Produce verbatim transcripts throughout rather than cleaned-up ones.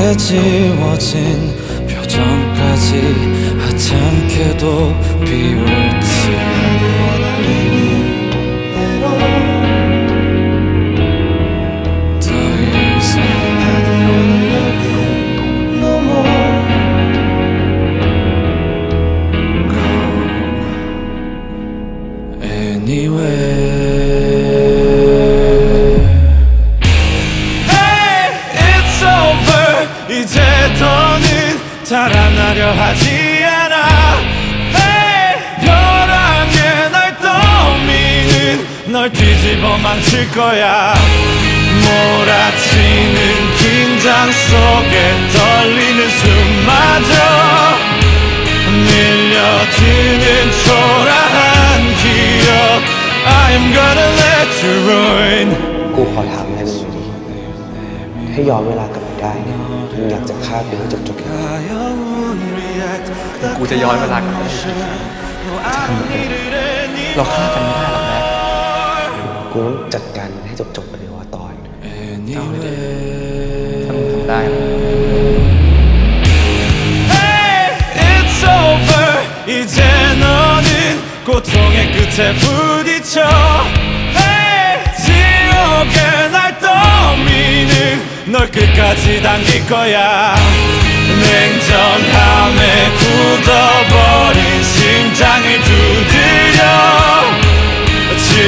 내 지워진 표정까지 하찮게도 비웃지. 더 이상 no more go anywhere. 이제 더는 달아나려 하지 않아. hey! 벼랑에 날 떠미는 널 뒤집어 망칠 거야. 몰아치는 긴장 속에 떨리는 숨마저 밀려드는 초라한 기억. I am gonna let you ruin. กูขอถามอะไรมึงหน่อยดิให้ย้อนเวลากลับไปได้เนี่ยมึงอยากจะฆ่ากูให้จบๆกันกูจะย้อนเวลากลับไปจะทำแบบนี้เราฆ่ากันไม่ได้หรอกแม่กูต้องจัดการให้จบๆไปเลยว่าตอนเอาเลยถ้ามึงทำได้ It's over 이제 너는 고통의 끝에 부딪혀. 지옥에 날 떠미는 널 끝까지 당길 거야. 냉정함에 굳어버린 심장을 두드려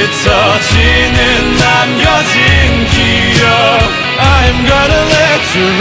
짙어지는 남겨진 기억. I'm gonna let you